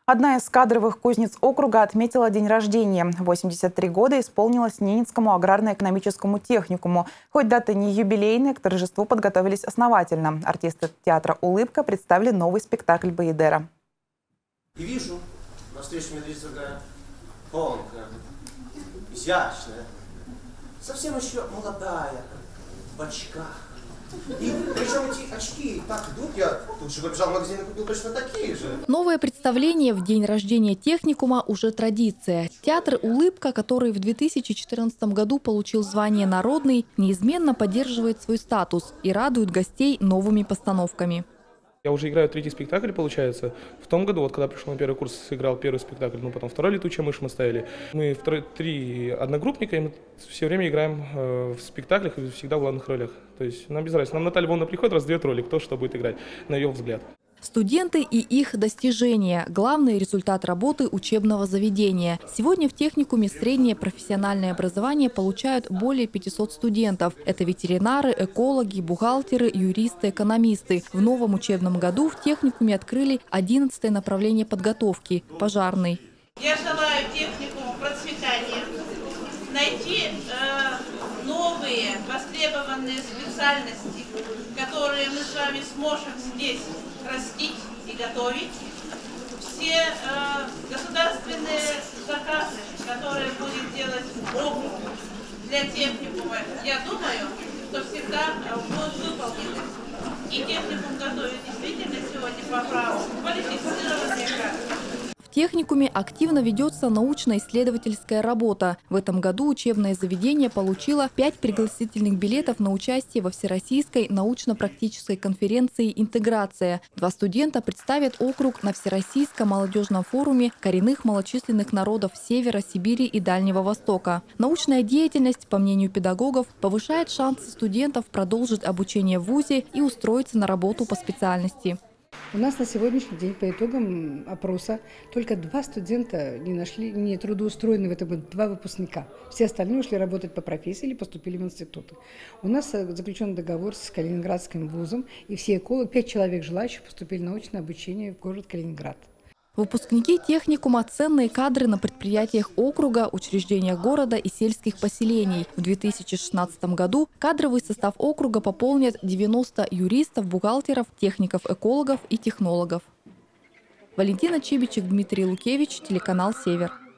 Одна из кадровых кузниц округа отметила день рождения. 83 года исполнилось Ненецкому аграрно-экономическому техникуму. Хоть дата не юбилейная, к торжеству подготовились основательно. Артисты театра «Улыбка» представили новый спектакль «Баядера». И вижу, навстречу мне движется такая тонкая, изящная, совсем еще молодая, в очках. И причем эти очки так идут, я тут же побежал в магазин и купил точно такие же. Новое представление в день рождения техникума уже традиция. Театр «Улыбка», который в 2014 году получил звание «Народный», неизменно поддерживает свой статус и радует гостей новыми постановками. Я уже играю третий спектакль, получается. В том году, когда пришел на первый курс, сыграл первый спектакль, потом второй «Летучая мышь» мы ставили. Мы три одногруппника, и мы все время играем в спектаклях и всегда в главных ролях. То есть нам без разницы. Нам Наталья Львовна приходит, раздает роли, кто что будет играть, на ее взгляд. Студенты и их достижения – главный результат работы учебного заведения. Сегодня в техникуме среднее профессиональное образование получают более 500 студентов. Это ветеринары, экологи, бухгалтеры, юристы, экономисты. В новом учебном году в техникуме открыли 11-е направление подготовки – пожарный. Я желаю техникуму процветания, найти новые востребованные специальности, которые мы с вами сможем здесь растить и готовить. Все государственные заказы, которые будет делать округ для техникума, я думаю, что всегда будут выполнены. И техникум готовит действительно сегодня по праву квалифицированные кадры. В техникуме активно ведется научно-исследовательская работа. В этом году учебное заведение получило 5 пригласительных билетов на участие во Всероссийской научно-практической конференции «Интеграция». 2 студента представят округ на Всероссийском молодежном форуме коренных малочисленных народов Севера, Сибири и Дальнего Востока. Научная деятельность, по мнению педагогов, повышает шансы студентов продолжить обучение в вузе и устроиться на работу по специальности. У нас на сегодняшний день по итогам опроса только 2 студента не трудоустроены в этом году, 2 выпускника. Все остальные ушли работать по профессии или поступили в институты. У нас заключен договор с Калининградским вузом, и все экологи, 5 человек желающих поступили на научное обучение в город Калининград. Выпускники техникума – ценные кадры на предприятиях округа, учреждениях города и сельских поселений. В 2016 году кадровый состав округа пополнит 90 юристов, бухгалтеров, техников-экологов и технологов. Валентина Чибичек, Дмитрий Лукевич, телеканал «Север».